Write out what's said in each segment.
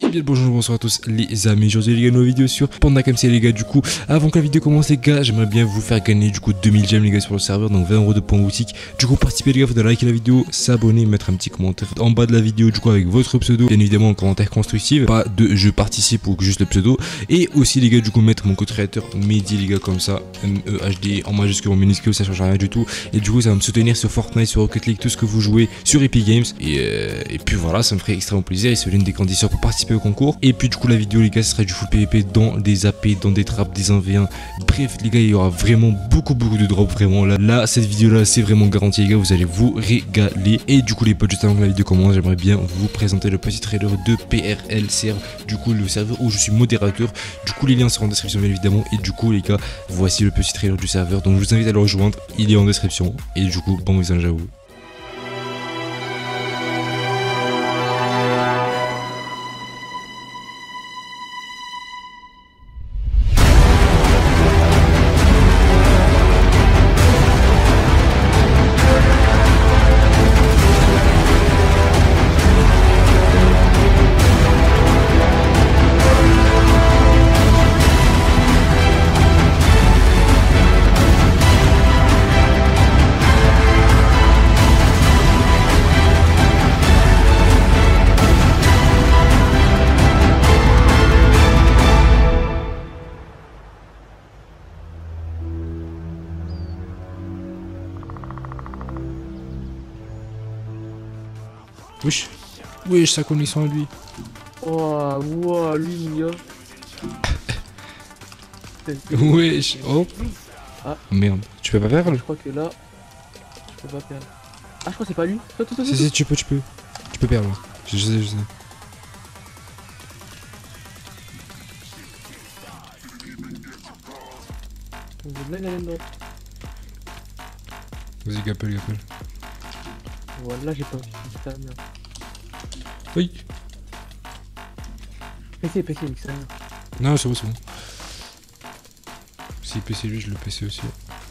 bien le bonjour, bonsoir à tous les amis. Aujourd'hui les gars, une nouvelle vidéo sur Panda KMC les gars. Du coup, avant que la vidéo commence les gars, j'aimerais bien vous faire gagner du coup 2000 gemmes les gars sur le serveur, donc 20 € de points boutique. Du coup, participez les gars, faudra liker la vidéo, s'abonner, mettre un petit commentaire en bas de la vidéo du coup avec votre pseudo, bien évidemment en commentaire constructif, pas de je participe ou juste le pseudo. Et aussi les gars, du coup mettre mon code créateur Mehdi les gars, comme ça MEHD en majuscule en minuscule, ça change rien du tout. Et du coup ça va me soutenir sur Fortnite, sur Rocket League, tout ce que vous jouez sur Epic Games. Et puis voilà, ça me ferait extrêmement plaisir et c'est l'une des conditions pour participer au concours. Et puis du coup la vidéo les gars, ce serait du full PVP dans des AP, dans des trappes, des 1v1. Bref les gars, il y aura vraiment beaucoup de drops vraiment. Là cette vidéo là c'est vraiment garanti les gars, vous allez vous régaler. Et du coup les potes, juste avant que la vidéo commence, j'aimerais bien vous présenter le petit trailer de PRL serve, du coup le serveur où je suis modérateur. Du coup les liens seront en description bien évidemment. Et du coup les gars, voici le petit trailer du serveur, donc je vous invite à le rejoindre, il est en description. Et du coup bon visionnage à vous. Wesh, wesh, sa connexion à lui. Oh, wow, lui, mon gars. Wesh, oh. Ah. Merde, tu peux pas faire là? Je crois que là, je peux pas perdre. Ah, je crois que c'est pas lui. Si, tu peux. Tu peux perdre. Je sais. Vas-y, gapel. Voilà, j'ai pas vu ça. Oui. PC, ça. Non, c'est bon. Si PC lui, je le PC aussi.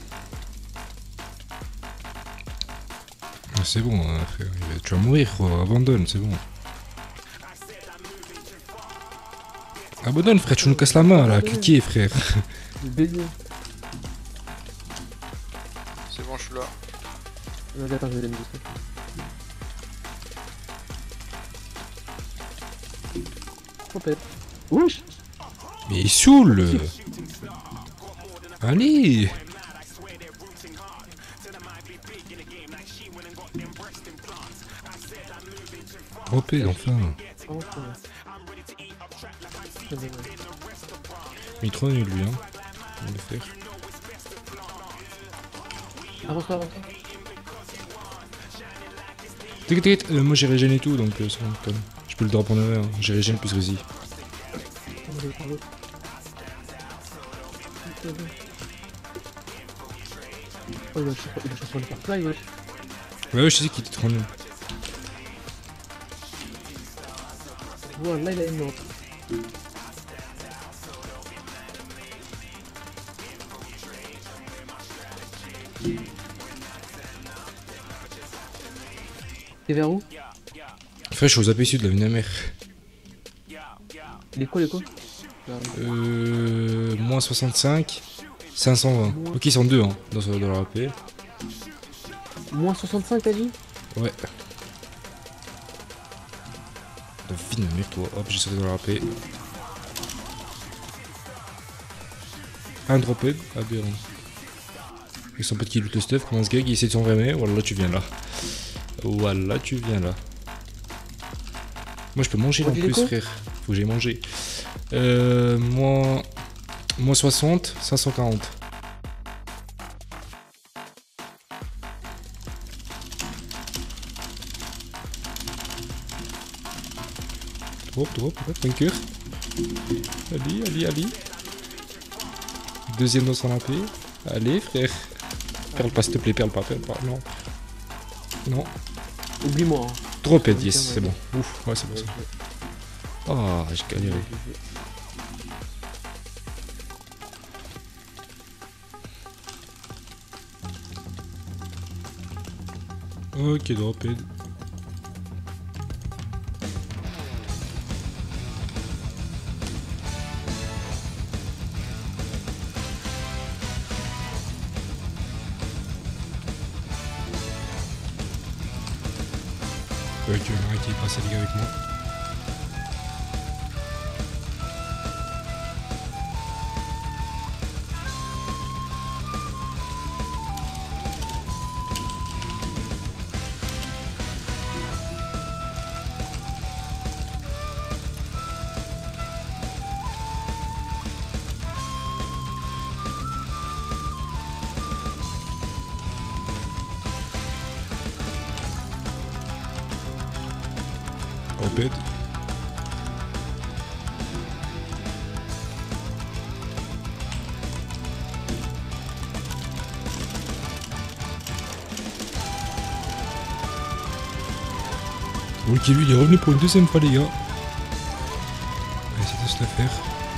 Ah, c'est bon, hein, frère. Tu vas mourir, quoi. Abandonne, c'est bon. Abandonne, frère. Tu nous casses la main, là. Cliquez, frère. C'est bon, je suis là. Attends, je vais l'aimer. Wesh. Mais il saoule. Allez. Dropé, enfin. Il est trop nul lui, hein. On va le faire. Avance. T'inquiète, moi j'ai régène et tout, donc c'est bon, comme. Je peux le drop en erreur, hein. J'ai régène plus rési. Oh, il va se faire fly, wesh. Ouais, je sais qu'il était trop nul. Voilà, il a une autre. T'es vers où? Frère, je suis aux AP sud de la Vinemer. Il est quoi, Moins 65, 520. Ok, ils sont deux hein, dans leur AP. Moins 65, t'as dit? Ouais. La Vinemer, toi. Hop, j'ai sauté dans leur AP. Un drophead, aberrant. Ils sont pote qui loot le stuff, commence gag, il essaie de s'enfermer. Voilà, tu viens là. Moi je peux manger en plus frère. Faut que j'aille manger. Moins 60, 540. Drop, vainqueur. Allez. Deuxième dans son AP. Allez frère. Perle pas s'il te plaît, perle pas. Non. Oublie-moi. Hein. Drophead, yes, c'est bon. Ouf, ouais, c'est bon ça. Ah, j'ai galéré. Ok, drophead. Ok, il y en a un qui est passé les gars avec moi. On pète. Ok, lui il est revenu pour une deuxième fois les gars. On va essayer de se la faire.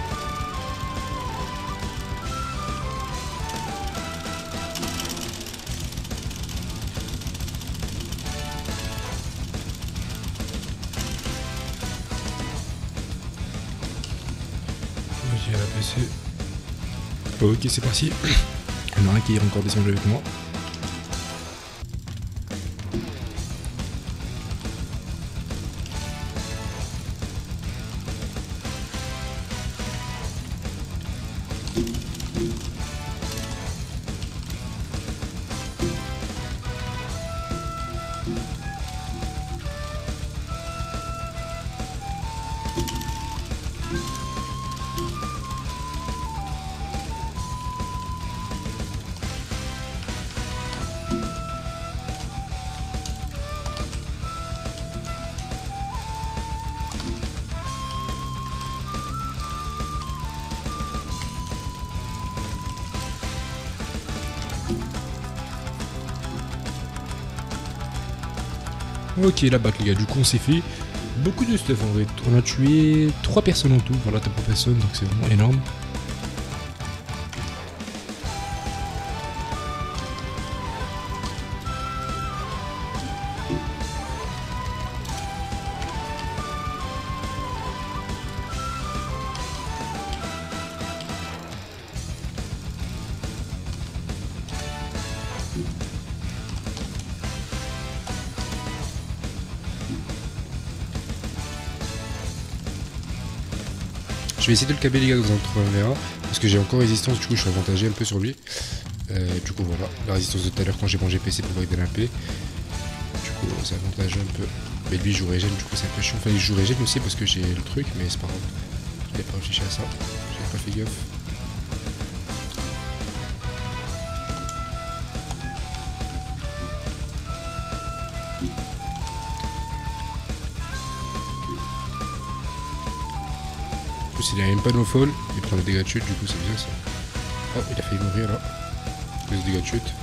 J'ai la PC. Ok, c'est parti. Il y en a un qui est encore descendu avec moi. Ok, la bac les gars, du coup on s'est fait beaucoup de stuff en vrai. On a tué 3 personnes en tout, voilà, t'as pas personne, donc c'est vraiment énorme. Je vais essayer de le câbler les gars dans un 3v1 parce que j'ai encore résistance, du coup je suis avantagé un peu sur lui. Du coup voilà, la résistance de tout à l'heure quand j'ai mangé PC pour avec de l'AP. Du coup c'est avantageux un peu. Mais lui il joue régène, du coup c'est un peu chiant. Enfin il joue régène aussi parce que j'ai le truc, mais c'est pas grave. J'avais pas réfléchi à ça, j'avais pas fait gaffe. En plus il a même pas no fall, il prend des dégâts de chute, du coup c'est bien ça. Oh, il a failli mourir là. Plus de dégâts de chute.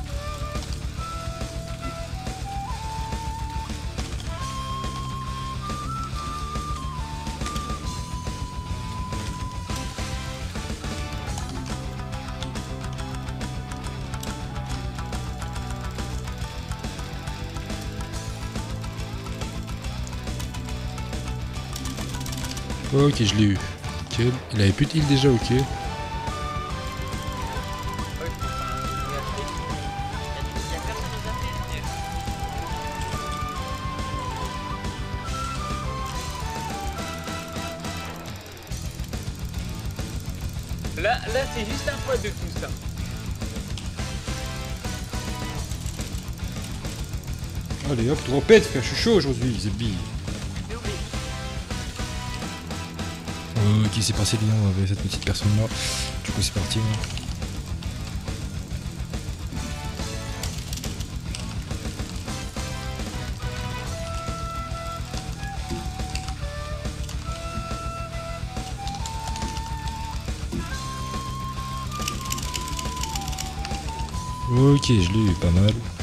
Ok, je l'ai eu. Nickel. Il avait plus de heal déjà, ok. Là c'est juste un poids de tout ça. Allez hop, trompette, frère, je suis chaud aujourd'hui, Zebby. Ok, c'est passé bien avec cette petite personne là. Du coup, c'est parti. Ok, je l'ai eu pas mal.